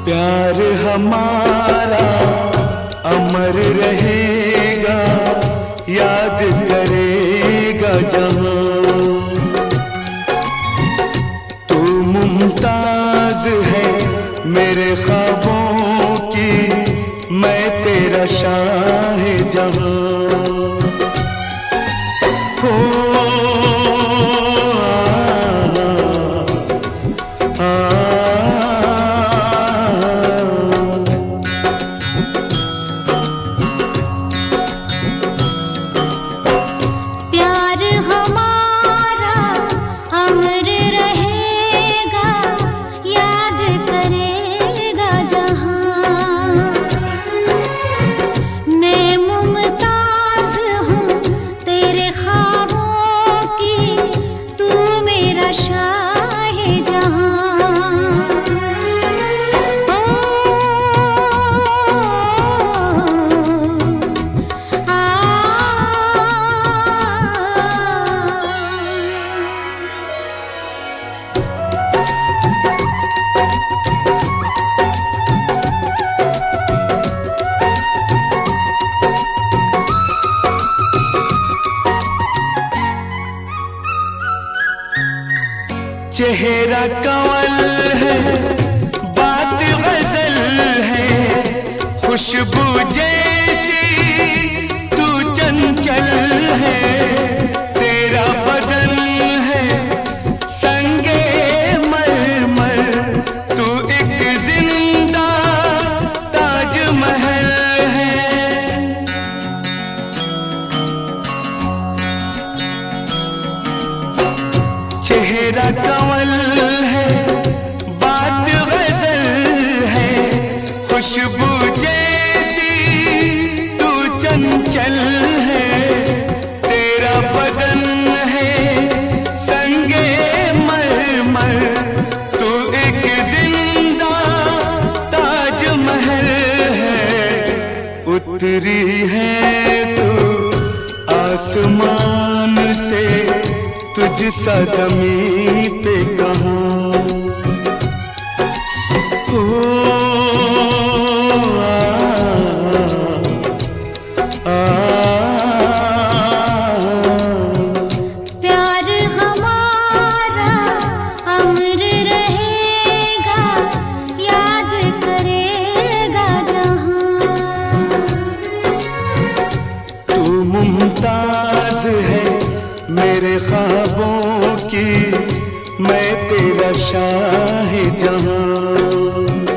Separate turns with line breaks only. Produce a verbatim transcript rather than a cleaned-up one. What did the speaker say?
प्यार हमारा अमर रहेगा, याद करेगा जहां। तू मुमताज है मेरे ख्वाबों की, मैं तेरा शाह जहां। हो आ, आ, चेहरा कंवल है, बात गजल है, खुशबू जैसी तू चंचल है। तेरा बदन है संगे मरमर, तू एक जिंदा ताजमहल है। चेहरा कंवल है, बात गजल है, खुशबू जैसी तू चंचल है। तेरा बदन है संगे मरमर, तू एक जिंदा ताजमहल है। उतरी है तू आसमान से, तुझसा ज़मीं पे कहाँ। ओ आ, आ,
प्यार हमारा अमर रहेगा, याद करेगा जहां।
तू मुमताज है मेरे ख्वाबों की, मैं तेरा शाह जहां।